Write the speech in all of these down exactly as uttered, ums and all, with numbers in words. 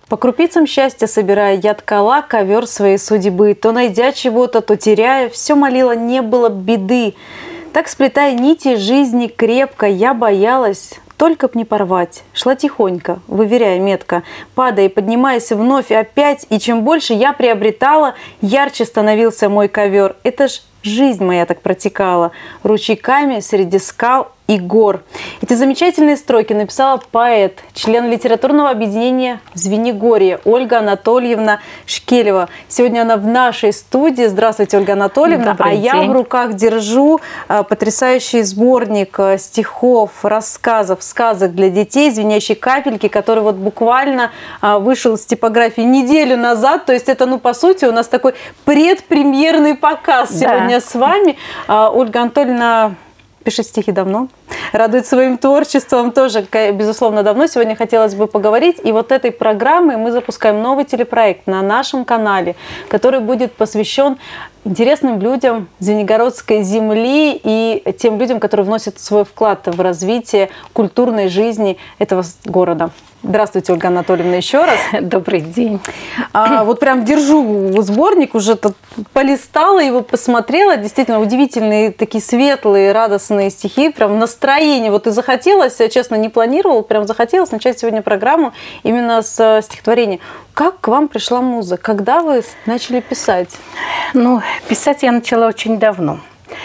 По крупицам счастья собирая, я ткала ковер своей судьбы. То найдя чего-то, то теряя, все молила, не было беды. Так, сплетая нити жизни крепко, я боялась, только б не порвать. Шла тихонько, выверяя метко, падая и поднимаясь вновь и опять. И чем больше я приобретала, ярче становился мой ковер. Это ж жизнь моя так протекала ручейками среди скал и гор. Эти замечательные строки написала поэт, член литературного объединения «Звенигорье» Ольга Анатольевна Шкелева. Сегодня она в нашей студии. Здравствуйте, Ольга Анатольевна. Добрый а день. Я в руках держу а, потрясающий сборник а, стихов, рассказов, сказок для детей «Звенящие капельки», который вот буквально а, вышел из типографии неделю назад. То есть это, ну, по сути, у нас такой предпремьерный показ Да. сегодня с вами. А, Ольга Анатольевна пишет стихи давно, радует своим творчеством тоже, безусловно, давно. Сегодня хотелось бы поговорить. И вот этой программой мы запускаем новый телепроект на нашем канале, который будет посвящен интересным людям Звенигородской земли и тем людям, которые вносят свой вклад в развитие культурной жизни этого города. Здравствуйте, Ольга Анатольевна, еще раз. Добрый день. А, вот прям держу сборник, уже тут полистала его, посмотрела. Действительно, удивительные, такие светлые, радостные стихи. Прям настроение. Вот и захотелось, я, честно, не планировала, прям захотелось начать сегодня программу именно с стихотворения. Как к вам пришла муза? Когда вы начали писать? Ну, писать я начала очень давно.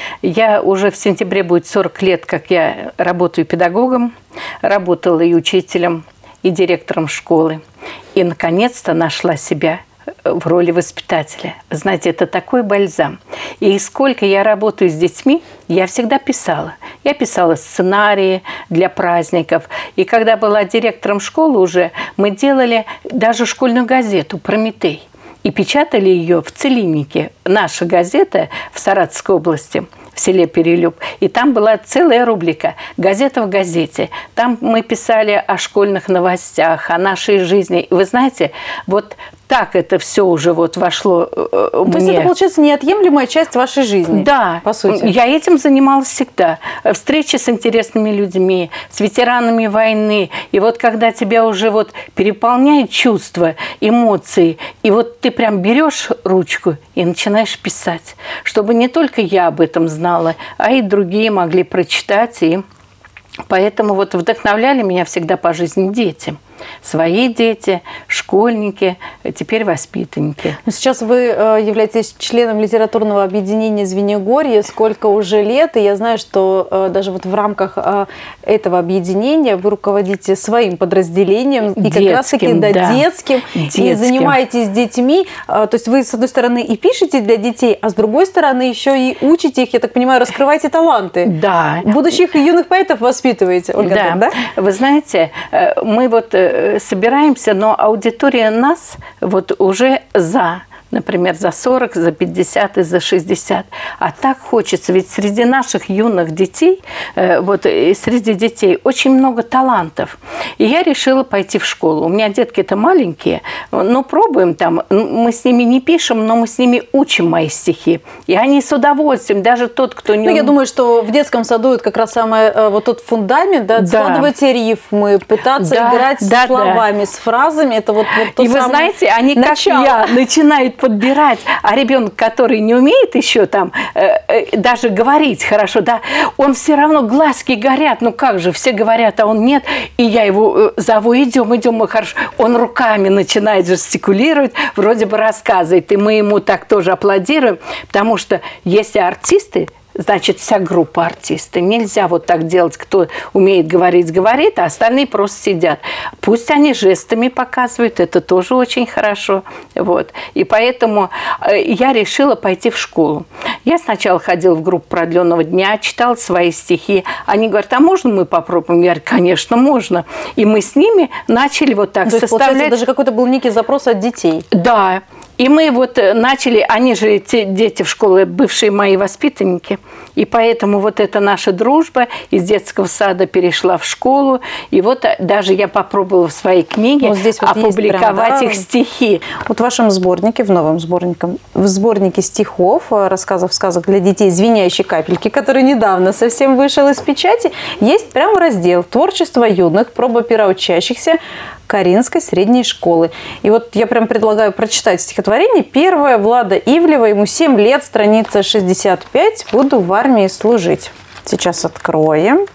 Я уже в сентябре будет сорок лет, как я работаю педагогом, работала и учителем, и директором школы. И, наконец-то, нашла себя в роли воспитателя. Знаете, это такой бальзам. И сколько я работаю с детьми, я всегда писала. Я писала сценарии для праздников. И когда была директором школы уже, мы делали даже школьную газету «Прометей». И печатали ее в Целиннике. Наша газета в Саратовской области, в селе Перелюб. И там была целая рубрика «Газета в газете». Там мы писали о школьных новостях, о нашей жизни. И вы знаете, вот так это все уже вот вошло э, То мне. есть это, получается, неотъемлемая часть вашей жизни? Да, по сути. Я этим занималась всегда. Встречи с интересными людьми, с ветеранами войны. И вот когда тебя уже вот переполняет чувства, эмоции, и вот ты прям берешь ручку и начинаешь писать, чтобы не только я об этом знала, а и другие могли прочитать. И поэтому вот вдохновляли меня всегда по жизни дети. Свои дети, школьники, теперь воспитанники. Сейчас вы являетесь членом литературного объединения «Звенигорье». Сколько уже лет? И я знаю, что даже вот в рамках этого объединения вы руководите своим подразделением. Детским, и как раз-таки да, да. детским. детским. И занимаетесь детьми. То есть вы, с одной стороны, и пишете для детей, а с другой стороны, еще и учите их, я так понимаю, раскрываете таланты. Да. Будущих юных поэтов воспитываете, Ольга. Да. Так, да? Вы знаете, мы вот собираемся, но аудитория нас вот уже за, например, за сорок, за пятьдесят и за шестьдесят. А так хочется, ведь среди наших юных детей, вот и среди детей очень много талантов. И я решила пойти в школу. У меня детки-то маленькие, но пробуем там, мы с ними не пишем, но мы с ними учим мои стихи. И они с удовольствием, даже тот, кто не... Ну, я думаю, что в детском саду это как раз самый вот тот фундамент, да, Да. складывать рифмы, пытаться Да, играть да, с словами, да. с фразами. Это вот, вот то И вы самое знаете, они, начало. как я, начинают подбирать, а ребенок, который не умеет еще там э, э, даже говорить хорошо, да, он все равно, глазки горят, ну как же, все говорят, а он нет, и я его э, зову, идем, идем, мы хорошо, он руками начинает жестикулировать, вроде бы рассказывает, и мы ему так тоже аплодируем, потому что если артисты, значит, вся группа артисты. Нельзя вот так делать, кто умеет говорить, говорит, а остальные просто сидят. Пусть они жестами показывают, это тоже очень хорошо. Вот. И поэтому я решила пойти в школу. Я сначала ходила в группу продленного дня, читала свои стихи. Они говорят, а можно мы попробуем? Я говорю, конечно, можно. И мы с ними начали вот так То есть, составлять. получается, даже какой-то был некий запрос от детей. Да. И мы вот начали, они же, те дети в школе, бывшие мои воспитанники, и поэтому вот эта наша дружба из детского сада перешла в школу, и вот даже я попробовала в своей книге вот здесь вот опубликовать прям, да, их стихи. Вот в вашем сборнике, в новом сборнике, в сборнике стихов, рассказов, сказок для детей «Звенящие капельки», который недавно совсем вышел из печати, есть прям раздел «Творчество юных, проба пера учащихся». Каринской средней школы. И вот я прям предлагаю прочитать стихотворение. Первое, Влада Ивлева, ему семь лет, страница шестьдесят пять. «Буду в армии служить». Сейчас откроем.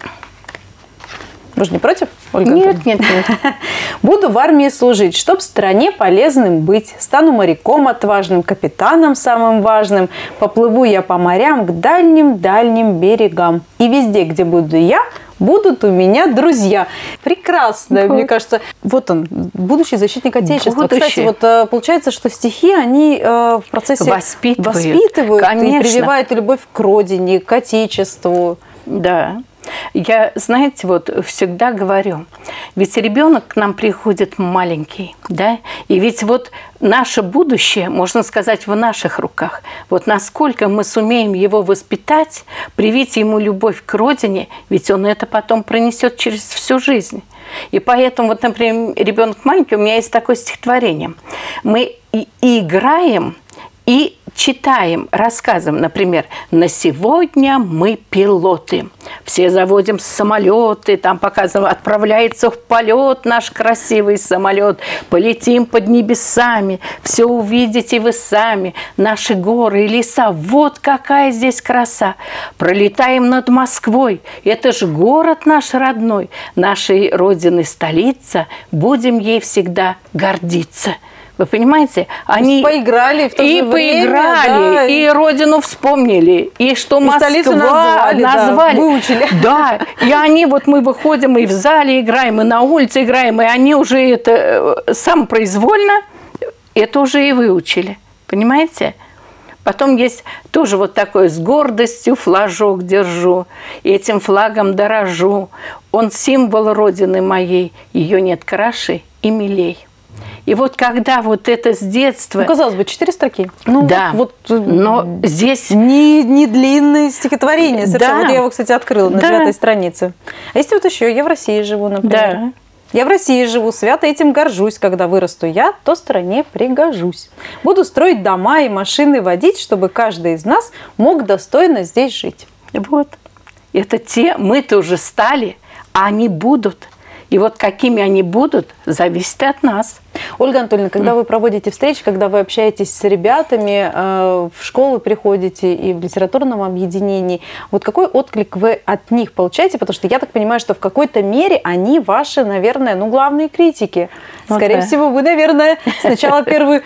Вы же не против, Ольга? Нет, нет, нет. «Буду в армии служить, чтоб стране полезным быть. Стану моряком отважным, капитаном самым важным. Поплыву я по морям к дальним-дальним берегам. И везде, где буду я, будут у меня друзья». Прекрасно, вот. Мне кажется. Вот он, будущий защитник Отечества. Будущий. Кстати, вот получается, что стихи, они в процессе воспитывают, воспитывают конечно. И прививают любовь к родине, к Отечеству. Да. Я, знаете, вот всегда говорю, ведь ребенок к нам приходит маленький, да, и ведь вот наше будущее, можно сказать, в наших руках. Вот насколько мы сумеем его воспитать, привить ему любовь к родине, ведь он это потом пронесет через всю жизнь. И поэтому, вот, например, ребенок маленький, у меня есть такое стихотворение. Мы и играем, и читаем, рассказываем, например, «На сегодня мы пилоты». Все заводим самолеты, там показываем, отправляется в полет наш красивый самолет. Полетим под небесами, все увидите вы сами. Наши горы и леса, вот какая здесь краса. Пролетаем над Москвой, это же город наш родной. Нашей родины столица, будем ей всегда гордиться. Вы понимаете? Они поиграли в то и же время, поиграли, да, и родину вспомнили, и что и Москва назвали, назвали, да, выучили. Да, и они, вот мы выходим и в зале играем, и на улице играем, и они уже это самопроизвольно, это уже и выучили. Понимаете? Потом есть тоже вот такое: «С гордостью флажок держу, этим флагом дорожу. Он символ родины моей, ее нет краше и милей». И вот когда вот это с детства... Ну, казалось бы, четыре строки. Ну, да, вот, но здесь... Не, не длинное стихотворение. Совершенно. Да. Вот я его, кстати, открыла на девятой да. странице. А есть вот еще «Я в России живу», например. Да. «Я в России живу, свято этим горжусь. Когда вырасту я, то стране пригожусь. Буду строить дома и машины водить, чтобы каждый из нас мог достойно здесь жить». Вот. Это те, мы-то уже стали, а они будут. И вот какими они будут, зависит от нас. Ольга Анатольевна, когда вы проводите встречи, когда вы общаетесь с ребятами, в школы приходите и в литературном объединении, вот какой отклик вы от них получаете? Потому что я так понимаю, что в какой-то мере они ваши, наверное, ну, главные критики. Скорее okay. всего, вы, наверное, сначала первую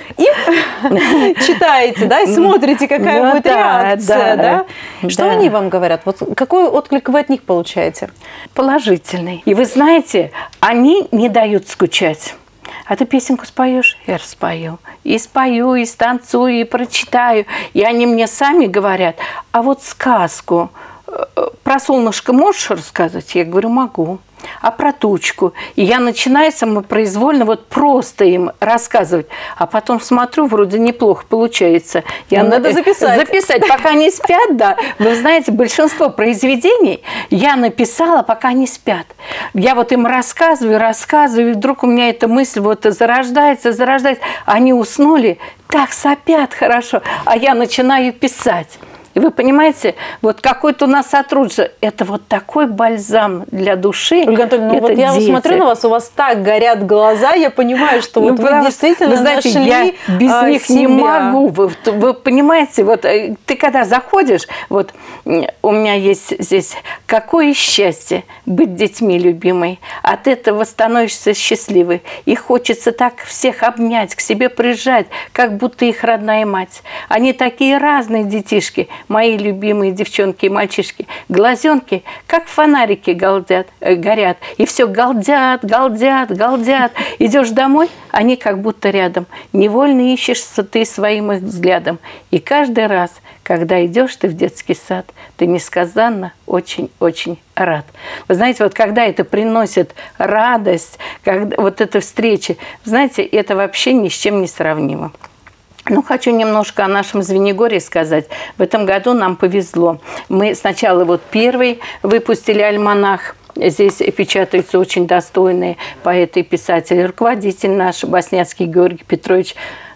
им читаете, да, и смотрите, какая будет реакция, да? Что они вам говорят? Вот какой отклик вы от них получаете? Положительный. И вы знаете, они не дают скучать. А ты песенку споешь? Я спою. И спою, и станцую, и прочитаю. И они мне сами говорят: а вот сказку про солнышко можешь рассказать? Я говорю: могу. А про тучку? И я начинаю самопроизвольно вот просто им рассказывать. А потом смотрю, вроде неплохо получается. Я надо записать. Записать, пока не спят, да. Вы знаете, большинство произведений я написала, пока не спят. Я вот им рассказываю, рассказываю, и вдруг у меня эта мысль вот зарождается, зарождается. Они уснули, так сопят хорошо, а я начинаю писать. И вы понимаете, вот какой-то у нас сотрудничество, это вот такой бальзам для души. Ольга Анатольевна, ну вот я дети. смотрю на вас, у вас так горят глаза, я понимаю, что ну, вот вы действительно вы знаете, нашли я без а, них себя. не могу. Вы, вы понимаете, вот ты когда заходишь, вот у меня есть здесь какое счастье быть детьми любимой. От этого становишься счастливой. И хочется так всех обнять, к себе прижать, как будто их родная мать. Они такие разные детишки. Мои любимые девчонки и мальчишки, глазенки, как фонарики галдят, э, горят. И все галдят, галдят, галдят. Идешь домой, они как будто рядом. Невольно ищешься ты своим их взглядом. И каждый раз, когда идешь ты в детский сад, ты несказанно очень-очень рад. Вы знаете, вот когда это приносит радость, когда, вот эта встреча, знаете, это вообще ни с чем не сравнимо. Ну, хочу немножко о нашем Звенигорье сказать. В этом году нам повезло. Мы сначала вот первый выпустили альманах. Здесь печатаются очень достойные поэты и писатели. Руководитель наш, Басняцкий Георгий Петрович,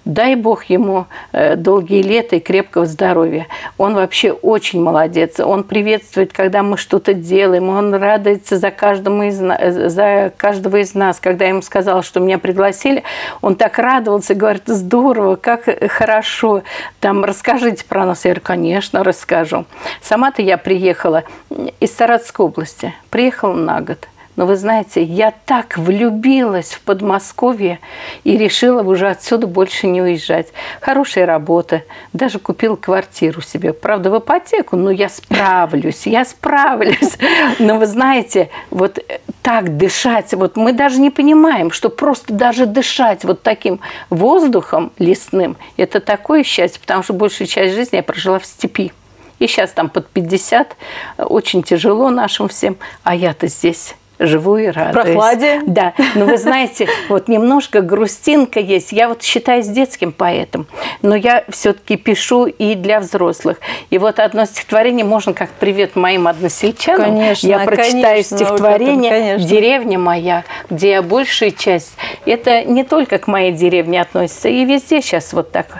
дай Бог ему долгие лета и крепкого здоровья. Он вообще очень молодец. Он приветствует, когда мы что-то делаем. Он радуется за каждого из нас, за каждого из нас. Когда я ему сказала, что меня пригласили, он так радовался, говорит, здорово, как хорошо. Там, расскажите про нас. Я говорю, конечно, расскажу. Сама-то я приехала из Саратовской области. Приехала на год. Но вы знаете, я так влюбилась в Подмосковье и решила уже отсюда больше не уезжать. Хорошая работа, даже купила квартиру себе. Правда, в ипотеку, но я справлюсь, я справлюсь. Но вы знаете, вот так дышать, вот мы даже не понимаем, что просто даже дышать вот таким воздухом лесным, это такое счастье, потому что большую часть жизни я прожила в степи. И сейчас там под пятьдесят, очень тяжело нашим всем, а я-то здесь живу и радуюсь. В прохладе. Да. Но вы знаете, вот немножко грустинка есть. Я вот считаюсь детским поэтом, но я все-таки пишу и для взрослых. И вот одно стихотворение можно как привет моим односельчанам. Конечно, я прочитаю конечно, стихотворение вот это, «Деревня моя», где я большую часть. Это не только к моей деревне относится, и везде сейчас вот так.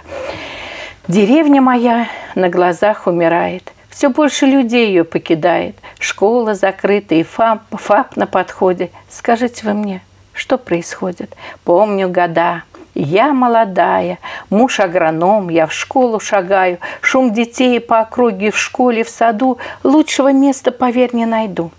«Деревня моя на глазах умирает. Все больше людей ее покидает. Школа закрыта и ФАП, ФАП на подходе. Скажите вы мне, что происходит? Помню года. Я молодая, муж агроном, я в школу шагаю. Шум детей по округе в школе, в саду. Лучшего места, поверь, не найду.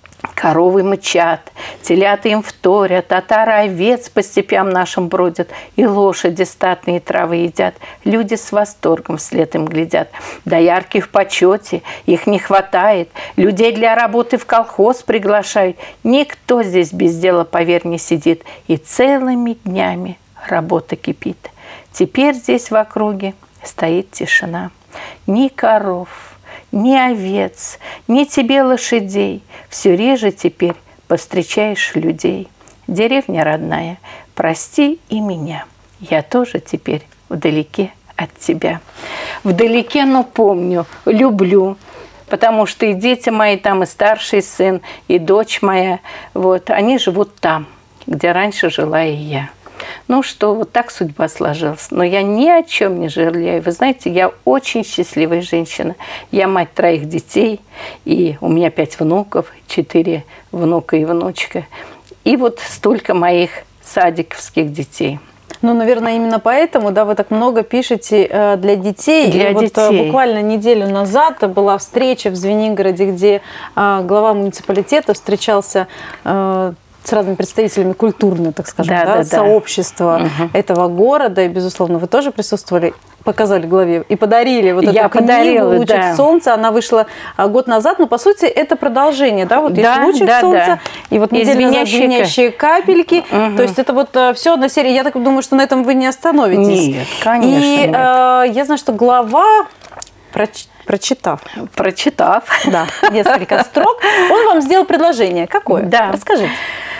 Коровы мычат, телята им вторят, татары овец по степям нашим бродят, и лошади статные травы едят. Люди с восторгом вслед им глядят. Доярки в почете, их не хватает, людей для работы в колхоз приглашают. Никто здесь без дела, поверь, не сидит, и целыми днями работа кипит. Теперь здесь в округе стоит тишина. Ни коров, ни овец, ни тебе лошадей. Все реже теперь повстречаешь людей. Деревня родная, прости и меня. Я тоже теперь вдалеке от тебя. Вдалеке, но помню, люблю. Потому что и дети мои там, и старший сын, и дочь моя, вот, они живут там, где раньше жила и я. Ну что, вот так судьба сложилась. Но я ни о чем не жалею. Вы знаете, я очень счастливая женщина. Я мать троих детей, и у меня пять внуков, четыре внука и внучка. И вот столько моих садиковских детей. Ну, наверное, именно поэтому, да, вы так много пишете э, для детей. Для и детей. Вот, буквально неделю назад была встреча в Звенигороде, где э, глава муниципалитета встречался э, с разными представителями культурного, так скажем, да, да, да, сообщества угу. этого города. И, безусловно, вы тоже присутствовали, показали главе и подарили вот Я эту книгу подарила, «Лучик да. солнца». Она вышла год назад, но, по сути, это продолжение, да, вот да, есть «Лучик да, солнца», да. и вот неделю назад «Звенящие капельки». Угу. То есть это вот все одна серия. Я так думаю, что на этом вы не остановитесь. Нет, конечно, И нет. Э, я знаю, что глава, проч... прочитав, Прочитав. Да, несколько строк, он вам сделал предложение. Какое? Да. Расскажите.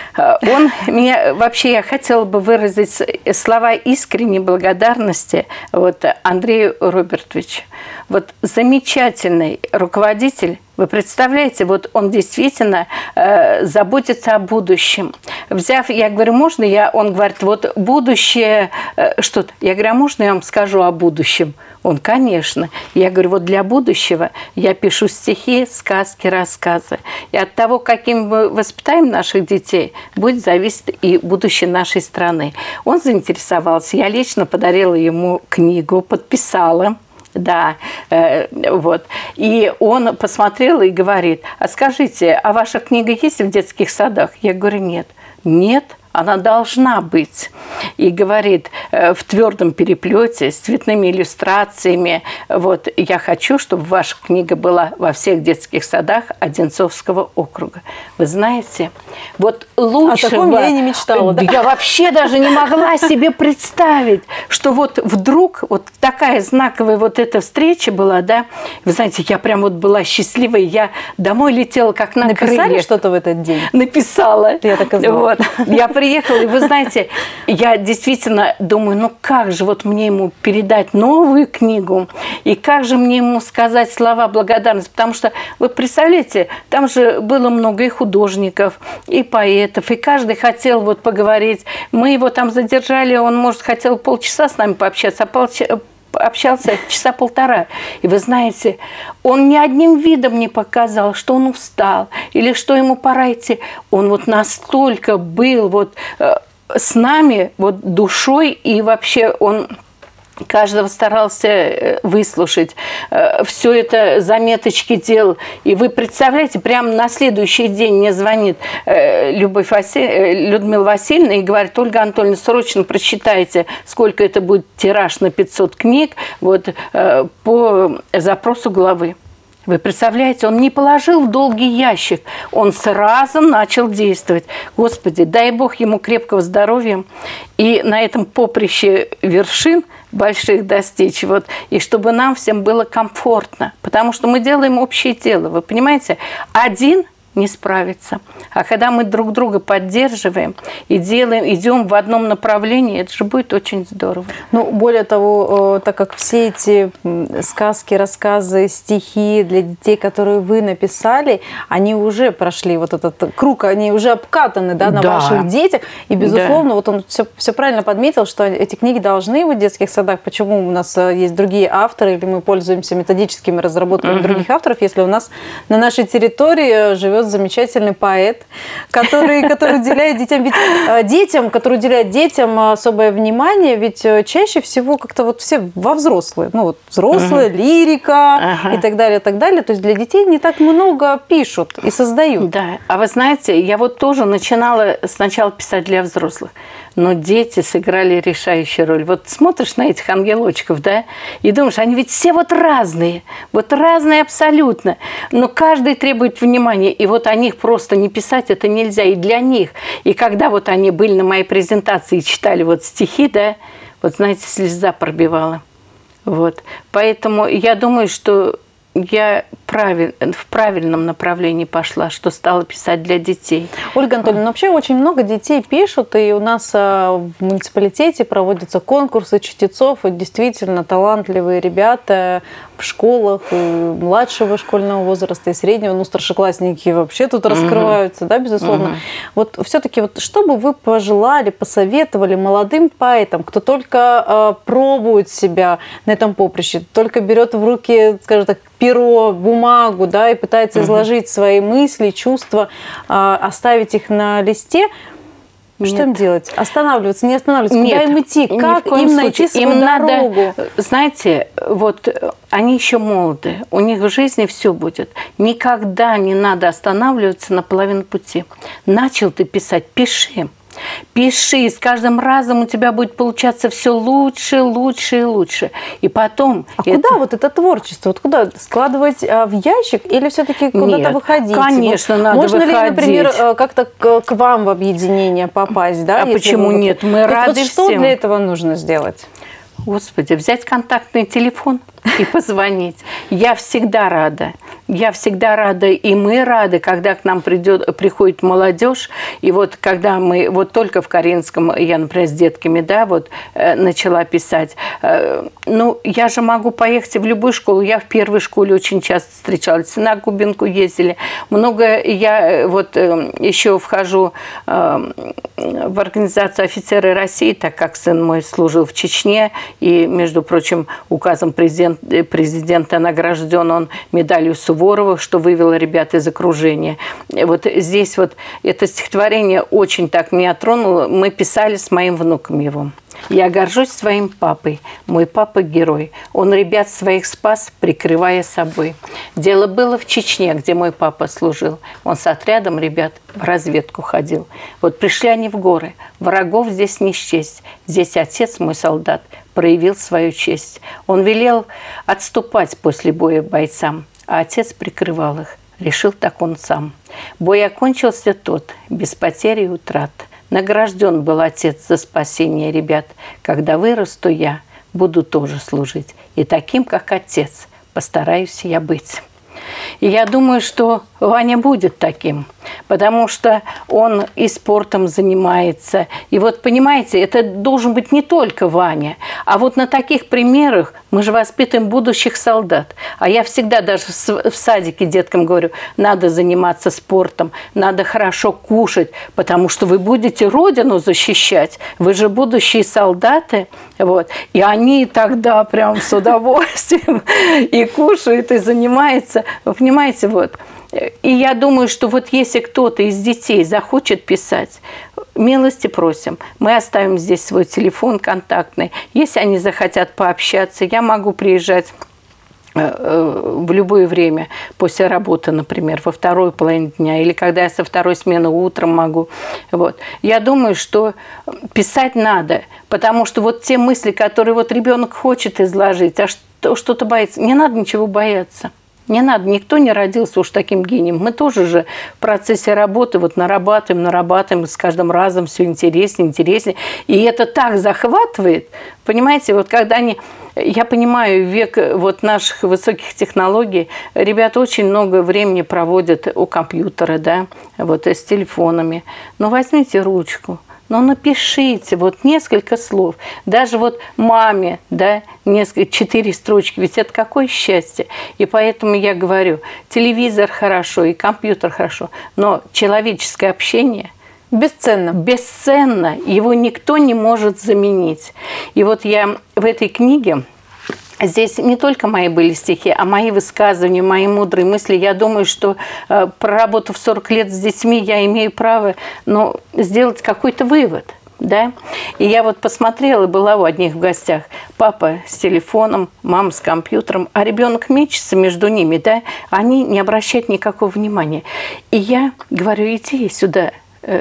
Он меня вообще, я хотела бы выразить слова искренней благодарности вот, Андрею Робертовичу. Вот замечательный руководитель. Вы представляете, вот он действительно э, заботится о будущем. Взяв, я говорю, можно я? Он говорит, вот будущее, э, что-то. Я говорю, а можно я вам скажу о будущем? Он, конечно. Я говорю, вот для будущего я пишу стихи, сказки, рассказы. И от того, каким мы воспитаем наших детей, будет зависеть и будущее нашей страны. Он заинтересовался. Я лично подарила ему книгу, подписала. Да, э, вот. И он посмотрел и говорит, а скажите, а ваша книга есть в детских садах? Я говорю, нет. Нет, она должна быть. И говорит, э, в твердом переплете, с цветными иллюстрациями, вот, я хочу, чтобы ваша книга была во всех детских садах Одинцовского округа. Вы знаете, вот лучшего... О таком я и не мечтала. Да? Я вообще даже не могла себе представить, что вот вдруг вот такая знаковая вот эта встреча была, да. Вы знаете, я прям вот была счастливой, я домой летела как на крыльях. Написали что-то в этот день? Написала. Я так и знала. Вот. Я приехал, и вы знаете, я действительно думаю, ну как же вот мне ему передать новую книгу, и как же мне ему сказать слова благодарности, потому что, вы представляете, там же было много и художников, и поэтов, и каждый хотел вот поговорить. Мы его там задержали, он, может, хотел полчаса с нами пообщаться, а полчаса общался часа полтора. И вы знаете, он ни одним видом не показал, что он устал или что ему пора идти. Он вот настолько был вот э, с нами вот душой, и вообще он каждого старался выслушать, все это заметочки делал. И вы представляете, прямо на следующий день мне звонит Любовь Василь... Людмила Васильевна и говорит: Ольга Анатольевна, срочно прочитайте, сколько это будет тираж на пятьсот книг вот, по запросу главы. Вы представляете, он не положил в долгий ящик, он сразу начал действовать. Господи, дай Бог ему крепкого здоровья и на этом поприще вершин больших достичь, вот, и чтобы нам всем было комфортно, потому что мы делаем общее дело, вы понимаете, один не справится. А когда мы друг друга поддерживаем и делаем, идем в одном направлении, это же будет очень здорово. Ну, более того, так как все эти сказки, рассказы, стихи для детей, которые вы написали, они уже прошли вот этот круг, они уже обкатаны, да, на да. ваших детях. И, безусловно, да. вот он все, все правильно подметил, что эти книги должны быть в детских садах. Почему у нас есть другие авторы, или мы пользуемся методическими разработками угу. других авторов, если у нас на нашей территории живет замечательный поэт, который, который уделяет детям, ведь детям, который уделяет детям особое внимание, ведь чаще всего как-то вот все во взрослые, ну вот взрослые, ага. лирика ага. и так далее, так далее. То есть для детей не так много пишут и создают. Да, а вы знаете, я вот тоже начинала сначала писать для взрослых, но дети сыграли решающую роль. Вот смотришь на этих ангелочков, да, и думаешь, они ведь все вот разные, вот разные абсолютно, но каждый требует внимания, и вот о них просто не писать это нельзя, и для них. И когда вот они были на моей презентации и читали вот стихи, да, вот знаете, слеза пробивала. Вот. Поэтому я думаю, что я правиль... в правильном направлении пошла, что стала писать для детей. Ольга Анатольевна, вообще очень много детей пишут, и у нас в муниципалитете проводятся конкурсы чтецов, и действительно талантливые ребята в школах и младшего школьного возраста, и среднего, ну, старшеклассники вообще тут угу. раскрываются, да, безусловно. Угу. Вот все-таки, вот, что бы вы пожелали, посоветовали молодым поэтам, кто только э, пробует себя на этом поприще, только берет в руки, скажем так, перо, бумагу, да, и пытается изложить угу. свои мысли, чувства, э, оставить их на листе. Что Нет. им делать? Останавливаться, не останавливаться? Нет. Куда им идти? Как им найти свою им дорогу? Надо, знаете, вот они еще молоды, у них в жизни все будет. Никогда не надо останавливаться на половину пути. Начал ты писать, пиши. Пиши, с каждым разом у тебя будет получаться все лучше, лучше и лучше. И потом... А это... куда вот это творчество? Вот куда? Складывать а, в ящик или все-таки куда-то выходить? Конечно, вот, надо можно выходить. Можно ли, например, как-то к, к вам в объединение попасть? Да, а почему вы... нет? Мы вот, рады вот что всем. Для этого нужно сделать? Господи, взять контактный телефон и позвонить. Я всегда рада. Я всегда рада, и мы рады, когда к нам придет, приходит молодежь. И вот когда мы, вот только в Каринском, я, например, с детками, да, вот э, начала писать. Э, ну, я же могу поехать в любую школу. Я в первой школе очень часто встречалась. На Губинку ездили. Много я вот э, еще вхожу э, в организацию «Офицеры России», так как сын мой служил в Чечне. И, между прочим, указом президент, президента награжден он медалью Суворова, что вывело ребят из окружения. Вот здесь вот это стихотворение очень так меня тронуло. Мы писали с моим внуком его. «Я горжусь своим папой. Мой папа – герой. Он ребят своих спас, прикрывая собой. Дело было в Чечне, где мой папа служил. Он с отрядом ребят в разведку ходил. Вот пришли они в горы. Врагов здесь не счесть. Здесь отец мой солдат проявил свою честь. Он велел отступать после боя бойцам, а отец прикрывал их. Решил так он сам. Бой окончился тот, без потери и утрат. Награжден был отец за спасение ребят. Когда вырасту я, буду тоже служить. И таким, как отец, постараюсь я быть». И я думаю, что Ваня будет таким, потому что он и спортом занимается. И вот, понимаете, это должен быть не только Ваня, а вот на таких примерах мы же воспитываем будущих солдат. А я всегда даже в садике деткам говорю, надо заниматься спортом, надо хорошо кушать, потому что вы будете Родину защищать, вы же будущие солдаты. Вот. И они тогда прям с удовольствием и кушают, и занимаются. Вы понимаете, вот. И я думаю, что вот если кто-то из детей захочет писать, милости просим. Мы оставим здесь свой телефон контактный. Если они захотят пообщаться, я могу приезжать в любое время после работы, например, во второй половине дня, или когда я со второй смены утром могу. Вот. Я думаю, что писать надо, потому что вот те мысли, которые вот ребенок хочет изложить, а что-то боится, не надо ничего бояться. Не надо, никто не родился уж таким гением. Мы тоже же в процессе работы вот нарабатываем, нарабатываем, с каждым разом все интереснее, интереснее. И это так захватывает, понимаете, вот когда они... Я понимаю, век вот наших высоких технологий, ребята очень много времени проводят у компьютера, да, вот с телефонами. Но возьмите ручку. Но напишите вот несколько слов. Даже вот маме, да, несколько, четыре строчки. Ведь это какое счастье. И поэтому я говорю, телевизор хорошо и компьютер хорошо, но человеческое общение бесценно. Бесценно. Его никто не может заменить. И вот я в этой книге... Здесь не только мои были стихи, а мои высказывания, мои мудрые мысли. Я думаю, что э, проработав сорок лет с детьми, я имею право, ну, сделать какой-то вывод. Да? И я вот посмотрела, была у одних в гостях. Папа с телефоном, мама с компьютером, а ребенок мечется между ними. Да? Они не обращают никакого внимания. И я говорю, иди сюда,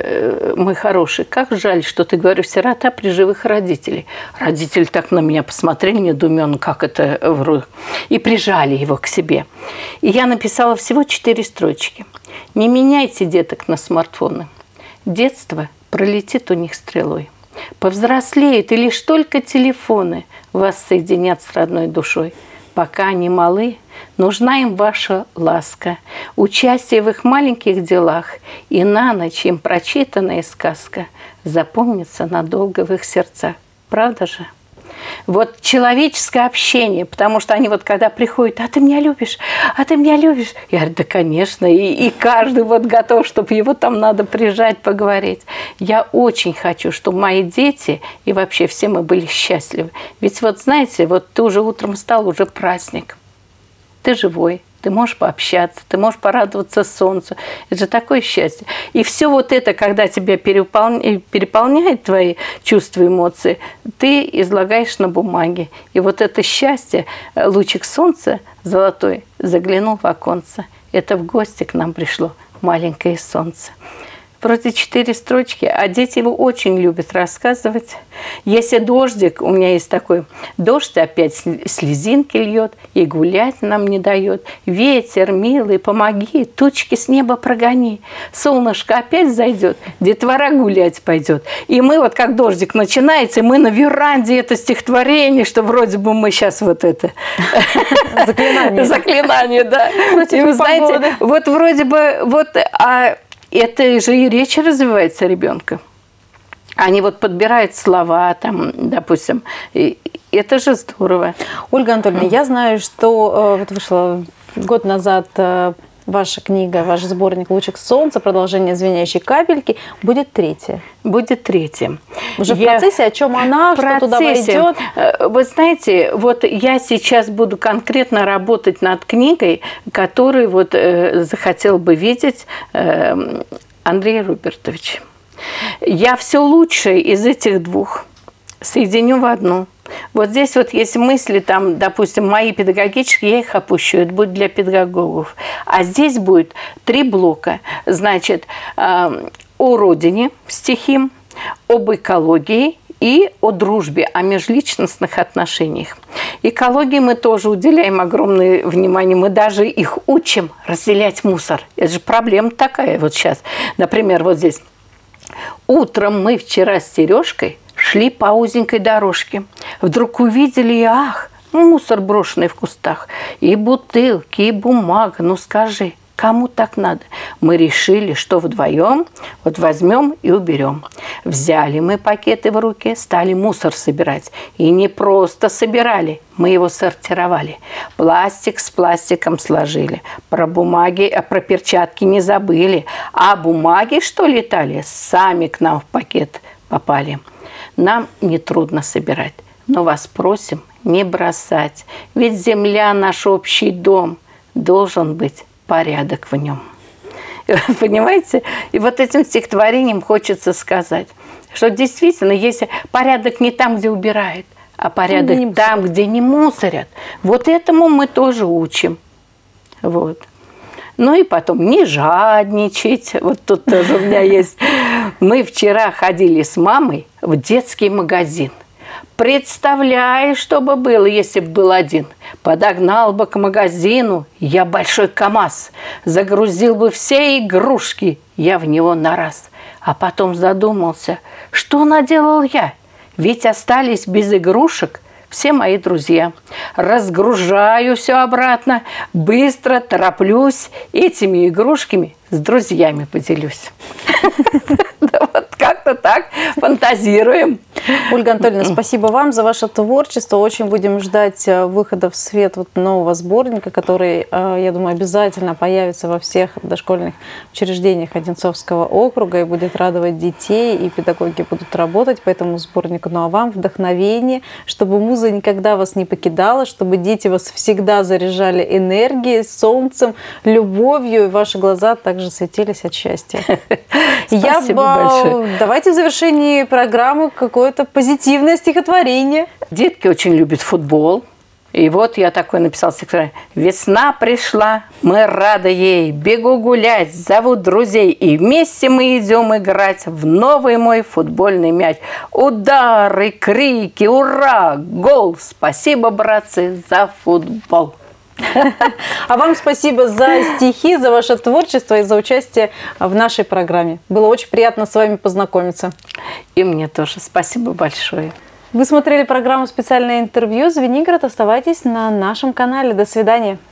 мой хороший, как жаль, что ты, говорю, сирота при живых родителей. Родители так на меня посмотрели недоуменно, как это вру, и прижали его к себе. И я написала всего четыре строчки. Не меняйте деток на смартфоны. Детство пролетит у них стрелой. Повзрослеют, и лишь только телефоны вас соединят с родной душой. Пока они малы, нужна им ваша ласка, участие в их маленьких делах, и на ночь им прочитанная сказка запомнится надолго в их сердцах. Правда же? Вот человеческое общение, потому что они вот когда приходят, а ты меня любишь, а ты меня любишь. Я говорю, да, конечно, и, и каждый вот готов, чтобы его там надо прижать, поговорить. Я очень хочу, чтобы мои дети и вообще все мы были счастливы. Ведь вот знаете, вот ты уже утром встал, уже праздник, ты живой. Ты можешь пообщаться, ты можешь порадоваться солнцу. Это же такое счастье. И все вот это, когда тебя переполняет, переполняет твои чувства, эмоции, ты излагаешь на бумаге. И вот это счастье, лучик солнца золотой заглянул в оконце. Это в гости к нам пришло маленькое солнце. Вроде четыре строчки, а дети его очень любят рассказывать. Если дождик, у меня есть такой, дождь опять слезинки льет и гулять нам не дает. Ветер, милый, помоги, тучки с неба прогони. Солнышко опять зайдет, детвора гулять пойдет. И мы вот как дождик начинается, и мы на веранде это стихотворение, что вроде бы мы сейчас вот это... Заклинание. Заклинание, да. И вы знаете, вот вроде бы, вот... Это же и речь развивается ребенка. Они вот подбирают слова, там, допустим, и это же здорово. Ольга Анатольевна, я знаю, что вот вышла год назад ваша книга, ваш сборник «Лучик солнца», продолжение «Звенящей капельки», будет третья. Будет третья. Уже в процессе, о чем она, что туда войдет? Вы знаете, вот я сейчас буду конкретно работать над книгой, которую вот э, захотел бы видеть э, Андрей Робертович. Я все лучшее из этих двух соединю в одну. Вот здесь вот есть мысли, там, допустим, мои педагогические, я их опущу, это будет для педагогов. А здесь будет три блока. Значит, э, о родине стихи, об экологии и о дружбе, о межличностных отношениях. Экологии мы тоже уделяем огромное внимание. Мы даже их учим разделять мусор. Это же проблема такая вот сейчас. Например, вот здесь. Утром мы вчера с Сережкой шли по узенькой дорожке. Вдруг увидели, и ах, мусор брошенный в кустах. И бутылки, и бумага. Ну скажи, кому так надо? Мы решили, что вдвоем вот возьмем и уберем. Взяли мы пакеты в руки, стали мусор собирать. И не просто собирали, мы его сортировали. Пластик с пластиком сложили. Про бумаги, а про перчатки не забыли. А бумаги, что летали, сами к нам в пакет попали. Нам нетрудно собирать, но вас просим не бросать. Ведь земля – наш общий дом. Должен быть порядок в нем. Понимаете? И вот этим стихотворением хочется сказать, что действительно, если порядок не там, где убирают, а порядок где там, где не мусорят, вот этому мы тоже учим. Вот. Ну и потом не жадничать. Вот тут тоже у меня есть. Мы вчера ходили с мамой в детский магазин. Представляешь, что бы было, если бы был один. Подогнал бы к магазину я большой КамАЗ, загрузил бы все игрушки я в него на раз. А потом задумался, что наделал я? Ведь остались без игрушек все мои друзья. Разгружаю все обратно, быстро тороплюсь, этими игрушками с друзьями поделюсь. Вот как-то так фантазируем. Ольга Анатольевна, спасибо вам за ваше творчество. Очень будем ждать выхода в свет вот нового сборника, который, я думаю, обязательно появится во всех дошкольных учреждениях Одинцовского округа и будет радовать детей, и педагоги будут работать по этому сборнику. Ну а вам вдохновение, чтобы муза никогда вас не покидала, чтобы дети вас всегда заряжали энергией, солнцем, любовью, и ваши глаза также светились от счастья. Спасибо большое. Давайте в завершении программы какое-то позитивное стихотворение. Детки очень любят футбол. И вот я такой написал стихотворение. Весна пришла, мы рады ей, бегу гулять, зову друзей, и вместе мы идем играть в новый мой футбольный мяч. Удары, крики, ура, гол! Спасибо, братцы, за футбол. А вам спасибо за стихи, за ваше творчество и за участие в нашей программе. Было очень приятно с вами познакомиться. И мне тоже. Спасибо большое. Вы смотрели программу «Специальное интервью». Звенигород. Оставайтесь на нашем канале. До свидания.